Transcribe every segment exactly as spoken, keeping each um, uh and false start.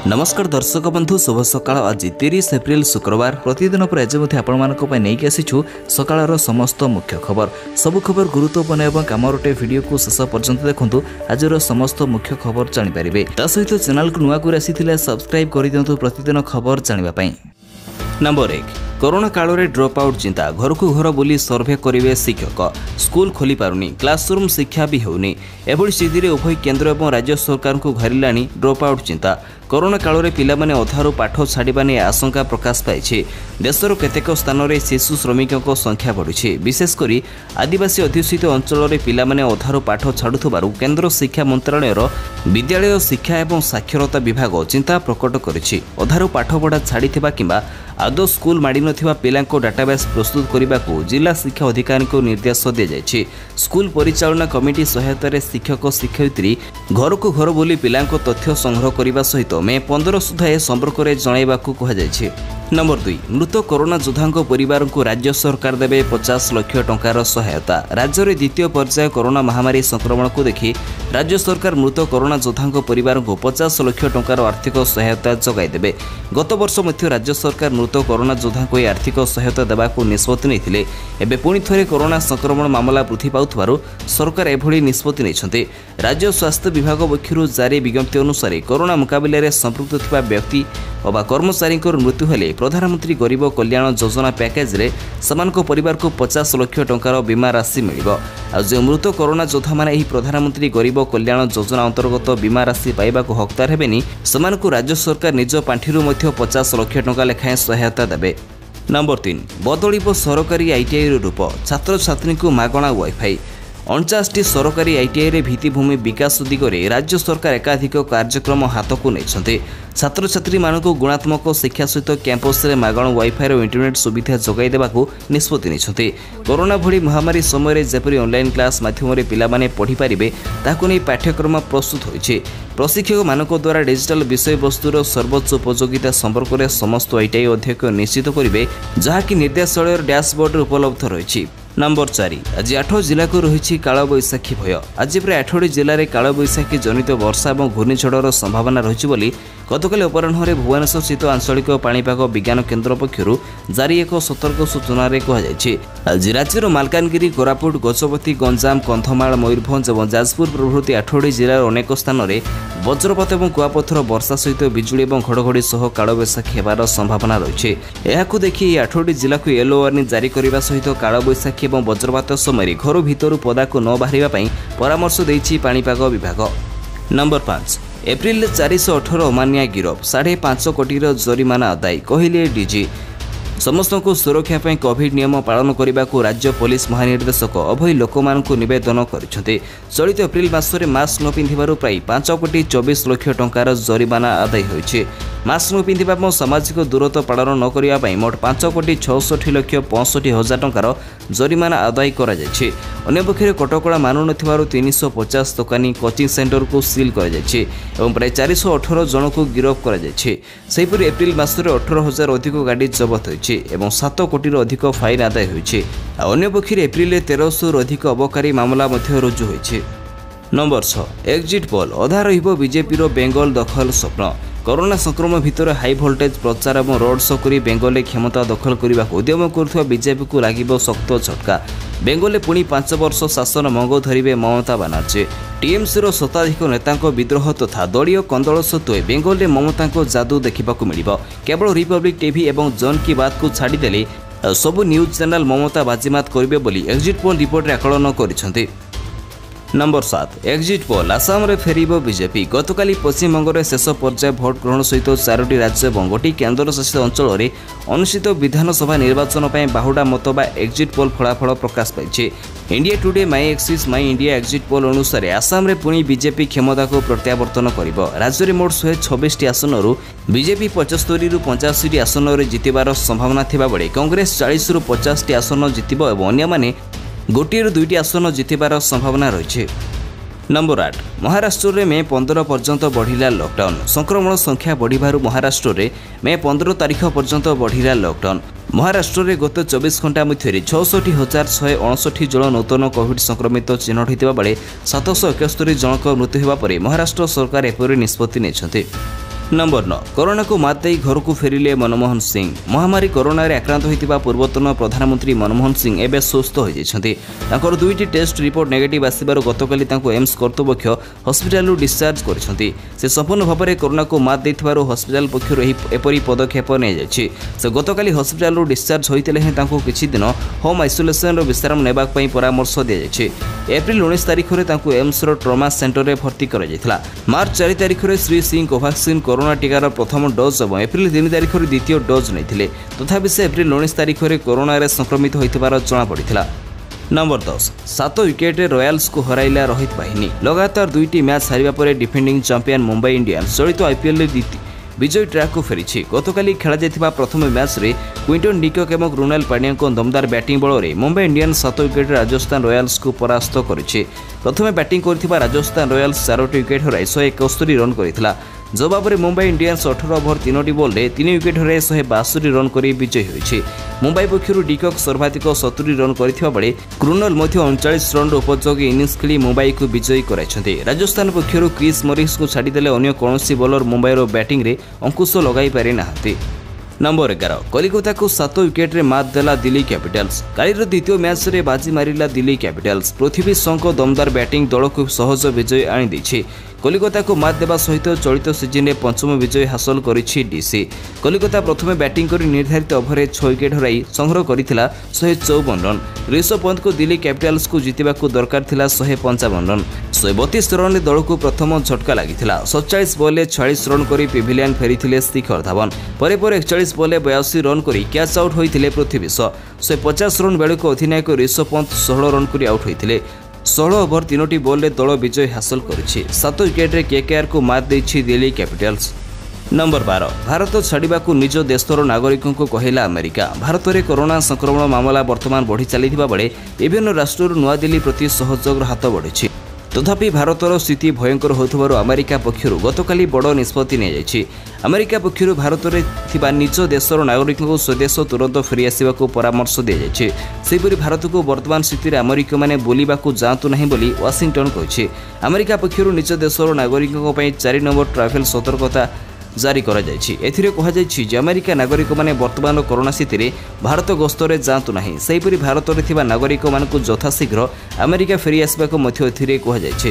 नमस्कार दर्शक बंधु शुभ सकाळ आज तीस एप्रिल शुक्रवार प्रतिदिन पर आज नहीं आसीछु सकाळर समस्त मुख्य खबर सबु खबर गुरुत्वपूर्ण एवं कामरटे वीडियो को शेष पर्यंत देखंतु आजर समस्त मुख्य खबर जानि परिबे ता सहित चैनल को नुआ को आसीथिले सब्सक्राइब करि दियंतु प्रतिदिन खबर जानिबा पई। नंबर एक कोरोना काल में ड्रॉप आउट चिंता घर को घर बुली सर्वे करेंगे शिक्षक स्कूल खोली पारुनी क्लासरूम शिक्षा भी होनी एभली स्थिति में उभय केंद्र और राज्य सरकार को घरिलानी ड्रॉप आउट चिंता कोरोना काल में पिला माने अधारू पाठ छाड़ा ने आशंका प्रकाश पाई देशर केतेक स्थान में शिशु श्रमिकों संख्या बढ़ी विशेषकर आदिवासी अध्युषित अंचल में पिला माने अधारू पाठ छाड़ुबारू केंद्र शिक्षा मंत्रालय विद्यालय शिक्षा और साक्षरता विभाग चिंता प्रकट करिछि अधारू पाठ पढ़ा छाड़ी किंबा आदौ स्कूल माड़ी नथिबा पिलांको डाटाबेस प्रस्तुत करने को जिला शिक्षा अधिकारी को निर्देश दी जाइछि। स्कूल परिचालना कमिटी सहायतार शिक्षक शिक्षयित्री घर को घर बुली पिलांको तथ्य संग्रह करने सहित मे पंद्रह सुधा ए संपर्क में जणाइबाकू कहुଯାଇଛି। नंबर दुई मृत कोरोना योद्धा परिवार को राज्य सरकार देवे पचास लाख टंकार सहायता राज्य में द्वितीय पर्याय कोरोना महामारी संक्रमण को देखि राज्य सरकार मृत कोरोना योद्धा परिवार को पचास लाख टंकार आर्थिक सहायता जगाई देवे। गत वर्ष मध्य राज्य सरकार मृत कोरोना योद्धा को आर्थिक सहायता देवाक निष्पत्ति नहीं एबे पुणी थे कोरोना संक्रमण मामला वृद्धि पाउथवारु सरकार एभली निष्पत्ति नहीं। राज्य स्वास्थ्य विभाग पक्षर जारी विज्ञप्ति अनुसार कोरोना मुकाबले में संपृक्त थिबा व्यक्ति अबा कर्मचारी मृत्यु हेले प्रधानमंत्री गरीब कल्याण योजना पैकेज रे समानको परिवार को पचास लाख टंकार बीमा राशि मिलिबो। आ जो मृत कोरोना योद्धा माने एही प्रधानमंत्री गरीब कल्याण योजना अंतर्गत बीमा राशि पाइबा को हकदार हेबेनी समानको राज्य सरकार निज पांठिरु मध्य पचास लाख टंका लेखाएं सहायता देबे। नंबर तीन बदलिबो सरकारी आईटीआई रूप छात्र छात्री को मागणा वाईफाई अणचाश टी सरकारी आईटीआई रे भित्तिभूमि विकास दिगरे राज्य सरकार एकाधिक कार्यक्रम हाथ को नहीं छात्र छात्री मानक गुणात्मक शिक्षा सहित कैंपस रे मागण वाईफाई और इंटरनेट सुविधा जगाई देबाकू निष्पत्ति नहीं। कोरोना भली महामारी समय जेपरी ऑनलाइन क्लास माध्यम पिला माने पढ़ी पारिबे ताकू नै पाठ्यक्रम प्रस्तुत होइछे। प्रशिक्षक मानक द्वारा डिजिटल विषय वस्तुर सर्वोच्च उपयोगिता संपर्क में समस्त आईटीआई अध्यक्ष निश्चित करेंगे जहाँकि निर्देशालय डैशबोर्ड उपलब्ध रही। नंबर चार आज आठ जिला को रही कालबैशाखी भय आज प्राय आठटी जिले में कालबैशाखी जनित वर्षा और घूर्णिझड़र संभावना रही गतकाली अपराह्न भुवनेश्वर स्थित आंचलिक पाणीपाग विज्ञान केन्द्र पक्षर जारी एक सतर्क सूचना कहुଯାଇଛି। आज राज्यर मालकानगिरी कोरापुट गजपति गंजाम कंधमाल मयूरभंज और जाजपुर प्रभृति आठटी जिलार अनेक स्थान में वज्रपात और कुआपथर वर्षा सहित बिजुली और घड़घड़ी सह कालबैशाखी होबार संभावना रही है। देखि आठटी जिला को येलो वार्निंग जारी करने सहित कालबैशाखी और वज्रपात समय घर भितर पदा को न बाहर परामर्श देइछि पाणीपाग विभाग। नंबर पाँच एप्रिल चार सौ अठर अमानिया गिरफ साढ़े पांच कोटी जरिमाना अदाय कहले डीजी समस्त को सुरक्षा पर कोविड नियम पालन करने को राज्य पुलिस महानिर्देशक अभय लोकमानଙ୍କୁ निवेदन କରିଛନ୍ତି। चलित एप्रिल मासरे मास्क न पिंधिबारु प्राय पांच कोटी चौबीस लाख टंकार जरिमाना आदाय होइछे। मास्क न पिंधिबा और सामाजिक दूरत्व पालन न करने मोट पांच कोटी छठी लाख पैंसठ हजार टंकार जरिमाना आदाय करा जायछि। अन्य पक्षे कटकड़ा मानु नथिबारु तीन सौ पचास दुकानी कोचिंग सेंटर को सील करा जायछि एवं प्राय चार सौ अठर जन को गिरफ करा जायछि। सेहिपरि एप्रिल मासरे अठारह हजार अधिक गाड़ी जबत होइछि एवं सात कोटी अधिक फाइन आदाय होइछि। अन्य पक्षे एप्रिल तेरह सौ अधिक अबकारी मामला मध्य रुजु होइछि। नंबर छह एक्जिट पोल अधा रहिबो बीजेपी बेंगल दखल स्वप्न कोरोना संक्रमण भितर हाई भोल्टेज प्रचार और रोड शो कर बेंगल क्षमता दखल करने को उद्यम करुवा बीजेपी को लगे शक्त झटका। बेंगल पुणी पांच वर्ष शासन मंग धरिबे ममता बानार्जी टीएमसी रो शताधिक नेता विद्रोह तथा दलीय कंदल सत्वे बेंगल में ममता जादू देखा मिलिबो। केवल रिपब्लिक टीवी और जन की बात को छाड़देले सबु न्यूज चैनल ममता बाजीमात करेंगे बोली एक्जिट पोल रिपोर्ट रे आकलन करिसेंति। नंबर सात एक्जिट पोल आसाम रे फेरिबो बीजेपी गतकाली पश्चिमबंग में शेष पर्याय भोट ग्रहण सहित चारोटी राज्य और गोटी केन्द्र शासित अंचल में अनुष्ठित विधानसभा निर्वाचन पर बाहुडा मत बा एक्जिट पोल फलाफल प्रकाश पाई। India Today My Axis My India exit poll अनुसार आसाम रे पुणी बीजेपी क्षमता को प्रत्यावर्तन करिबो। राज्य में मोट शहे छब्बीस आसन बीजेपी पचस्तरी रु पंचाशी आसन में जितबार संभावना थिबा बेले कांग्रेस चालीस रु पचास आसन जितिबो और अन्य माने गोटे रु दुईटी आसन जितबार संभावना रही। नंबर आठ महाराष्ट्र में मे पंद्रह पर्यंत बढ़िला लॉकडाउन संक्रमण संख्या बढ़िबारु महाराष्ट्र में मे पंद्रह तारीख पर्यंत बढ़िला लॉकडाउन। महाराष्ट्र में गत चौबीस घंटा मध्य छठी हजार शहे अणसठी जन नूतन कोविड संक्रमित चिन्हित होता बेले सातश एकस्तरी जनक मृत्यु होगा महाराष्ट्र सरकार एपरि निष्पत्ति नहीं। नंबर नौ कोरोना को मात दे घर को फेरिले मनमोहन सिंह। महामारी कोरोना रे आक्रांत होइतिबा पूर्वतन प्रधानमंत्री मनमोहन सिंह एबे सुस्थ होई जाइछन्ति। तांकर दुईटी टेस्ट रिपोर्ट नेगेटिव आसिबार गतकाली तांको एम्स कर्तृपक्ष हॉस्पिटल डिस्चार्ज करिसन्ति। से संपूर्ण भाव में कोरोना को मात देथिबारु हॉस्पिटल पक्षरु एपरि पदक्षेप नै जाइछि। से गतकाली हॉस्पिटल डिस्चार्ज होइतिले हे तांको किछि दिन होम आइसोलेशन रो विश्राम नेबाक पई परामर्श दिया जाइछि। एप्रिल उन्नीस तारिख रे तांको एम्स रो ट्रॉमा सेंटर रे भर्ती करा जाइथिला। मार्च चार तारिख रे श्री सिंह कोवैक्सीन कोरोना टीकार प्रथम डोज और एप्रिल तीन तारिख रे द्वितीय डोज नैथिले। तथापि से एप्रिल उन्नीस तारिख रे कोरोना रे संक्रमित होइतिबार जणा पड़िथिला। नंबर दस सात विकेट रॉयल्स को हराइला रोहित बाहिनी। लगातार दुईटी मैच हारिबा परे डिफेंडिंग चैंपियन मुंबई इंडियंस चलित आईपीएल रे विजय ट्रैक को फेरी। गतकाली खेला जाइथिबा प्रथम मैच रे क्विंटन डिकॉक और रुनाल पांड्या को दमदार बैटिंग बल में मुंबई इंडियंस सात विकेट राजस्थान रॉयल्स को परास्त करिछि। प्रथमे बैटिंग करथिबा राजस्थान रॉयल्स चारोटी विकेट हराई एक सौ इकहत्तर रन करिथिला। जवाब में मुंबई इंडियंस अठारह ओवर तीनोटी बॉल रे तीन विकेट हराई एक सौ बासठ रन कर विजयी होइछि। मुंबई पक्षरु डिकॉक सर्वाधिक सत्तर रन करथिबा बेले क्रुनल मध्य उनचास रन उपयोगी इनिंग्स खेली मुंबई को विजयी कराइछन्ति। राजस्थान पक्षरु क्रिस मॉरिस को छाड़ीदेले अन्य कौनसी बॉलर मुंबईर बैटिंग रे अंकुश लगाई पारि नाहांती। नंबर एगार कलिकता को सात विकेट रे मात देला दिल्ली कैपिटल्स। कालीर द्वितीय मैच रे बाजी मारिला दिल्ली कैपिटल्स। पृथ्वी शॉ दमदार बैटिंग दल को सहज विजय आनी देछि। कलिकता को मात देवा सहित चलित सीजन में पंचम विजय हासिल करिछि डीसी। कलिकता प्रथमे बैटिंग करी निर्धारित ओवर छह विकेट हराई संग्रह करिथिला एक सौ चौवन रन। ऋषभ पंत को दिल्ली कैपिटल्स को जितिबाकू दरकार थिला एक सौ पचपन रन। एक सौ बत्तीस रन रे दल को प्रथम झटका लागिथिला। सैंतालीस बॉल छियालीस रन करी पेविलियन फेरिथिले शिखर धवन। परे परे इकतालीस बॉल बयासी रन करी कैच आउट होइथिले पृथ्वी शॉ। एक सौ पचास रन बेलक अधिनायक ऋषभ पंत सोलह रन करी आउट होइथिले। सोलह ओवर तीनोटी बॉल रे दल विजय हासिल करिछि। सात विकेट रे केकेआर को मात देछि दिल्ली कैपिटल्स। नंबर बारह भारत छाड़िबा को निज देशर नागरिकों को कहला अमेरिका। भारत में कोरोना संक्रमण मामला वर्तमान बढ़ी चलिथिबा बेले विभिन्न राष्ट्र नुआ दिल्ली प्रति सहयोग हाथ बढ़िछि। तथापि भारतर स्थिति भयंकर होथबारु अमेरिका पक्षरु गतकाली बड़ निष्पत्ति नै जायछि। अमेरिका पक्षरु भारत में थिबा निज देशर नागरिकों को स्वदेश तुरंत फेरी आसिबा को परामर्श दिया जायछि। सेहिपरि भारत को वर्तमान स्थिति में अमेरिका माने बोलिबा को जांतु नहीं बोली वाशिंगटन कहिछि। अमेरिका पक्षरु निज देशर नागरिकों पई चार नंबर ट्रैवल सतर्कता जारी करा जायछि। एथिरे कहा जायछि जे अमेरिका नागरिक माने वर्तमान कोरोना स्थिति रे भारत गस्तरे जांतु नाही। सेहिपरि भारत रे थिबा नागरिक मानकु यथाशीघ्र अमेरिका फेरी आसबा को मध्य एथिरे कहा जायछि।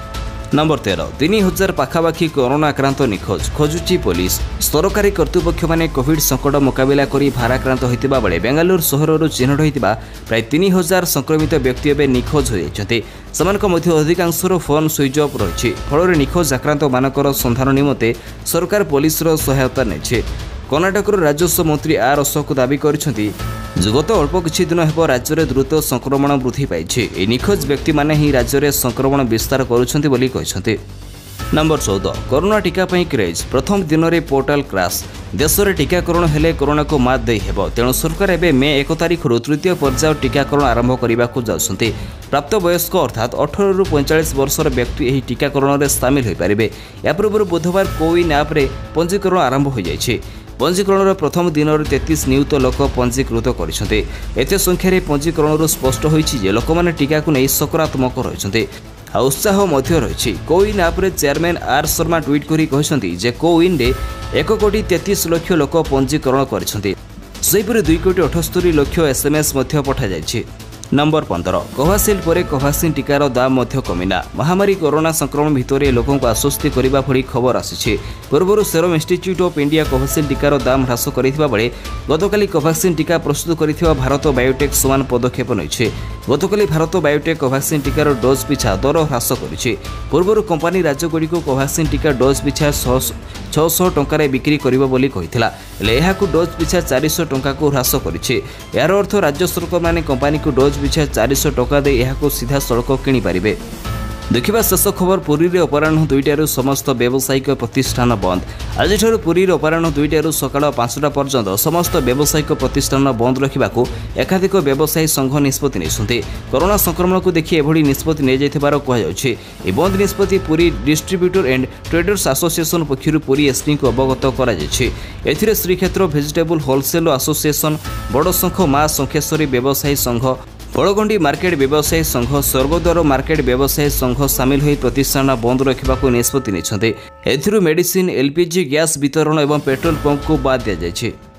नंबर तेरह तीन हजार पाखापाखि कोरोना आक्रांत निखोज खोजुची पुलिस। सरकारी कर्तृपक्ष माने कोविड संकट मुकाबला करी भाराक्रांत होइतिबा बेले बेंगालुरु सहररु चिन्हट होइतिबा प्राय तीन हजार संक्रमित व्यक्ति एबे निखोज हो जाइछन्ते। समान मध्य अधिकांशर फोन स्विच ऑफ रही। फल निखोज आक्रांत मानकर संधान निमंते सरकार पुलिस सहायता नेछे। कर्णाटक राजस्व मंत्री आर अशोक दावी करिसेंति गत अल्प किछि दिन हेब राज्य में द्रुत संक्रमण वृद्धि पाई। निखोज व्यक्ति माने ही राज्य में संक्रमण विस्तार करुछन्ति बोली कहिसेंति। नंबर चौदह कोरोना टीका पई क्रेज। प्रथम दिन में पोर्टाल क्रैश। देश में टीकाकरण हेले कोरोना को मात दे हेबो। तेणु सरकार एबे मे एक तारिख रु तृतीय पर्याय टीकाकरण आरंभ करने को जाउछन्ति। प्राप्त वयस्क अर्थात अठारह रु पैंतालीस वर्षर व्यक्ति एही टीकाकरण में सामिल हो पारिबे। या पूर्व बुधवार कोविन ऐप रे पंजीकरण आरंभ हो जाइछे। पंजीकरण प्रथम दिन में तैंतीस नियुत लोक पंजीकृत करछन्ते। एते संख्यार पंजीकरण स्पष्ट होइछि जे लोक माने टीका को नहीं सकारात्मक रहिछन्ते। आ उत्साह मध्य रही। कोविन ऐप रे चेयरमैन आर शर्मा ट्वीट करी कहछन्ति जे कोविन रे एक कोटी तैंतीस लाख लोक पंजीकरण करछन्ते। सेहिपरि दुई कोटी अठहत्तर लाख एसएमएस मध्य पठा जाइछि। नंबर पंद्रह कोवासिल्ड पर कोवाक्सिन टीकार दाम मध्य कमिला। महामारी कोरोना संक्रमण भितर लोकों को आश्वस्त करने भली खबर आसी। पूर्व Serum Institute of India Covishield टीकार दाम ह्रास करथिबा बेले गतकाली कोवाक्सिन टीका प्रस्तुत करथिबा भारत बायोटेक समान पदक्षेप नैछे। गतकाली भारत बायोटेक कोवाक्सिन टीकार डोज पिछा दर ह्रास करिछे। पूर्व कंपनी राज्यगुड़ी को कोवाक्सिन टीका डोज पिछा छह सौ टंकार बिक्री करिबो बोली कहिथिला। हेले एहाकु डोज पिछा चार सौ टंका को ह्रास करिछे। यार अर्थ राज्य सरकार माने कंपनी को डोज पिछा चार सौ टका दे एहाकु सीधा सड़क किनी पारिबे। देखिबा शेष खबर पुरी रे अपराह्न दुईटारू समस्त व्यावसायिक प्रतिष्ठान बंद। आज पुरी रे अपराह्न दुईटारू सकाळ पांचटा पर्यंत समस्त व्यावसायिक प्रतिष्ठान बंद रखिबाकू एकाधिक व्यवसायी संघ निष्पत्ति नेसुंते। कोरोना संक्रमण को देखि एभली निष्पत्ति ने जायथिबार कहा जाउछि। ए बंद निष्पत्ति Puri distributor and traders association पक्षरु पुरी एसपी को अवगत करा जायछि। एथिरे श्रीक्षेत्र वेजिटेबल होलसेल एसोसिएशन बड़ संघ मां संखेश्वरी व्यवसायी संघ बड़गंडी मार्केट व्यवसायी संघ स्वर्गद्वार मार्केट व्यवसायी संघ सामिल होई प्रतिष्ठान बंद रखा निष्पत्ति नहीं। मेडिसिन एलपीजी गैस वितरण और पेट्रोल पंप को बाद दि जाएगी।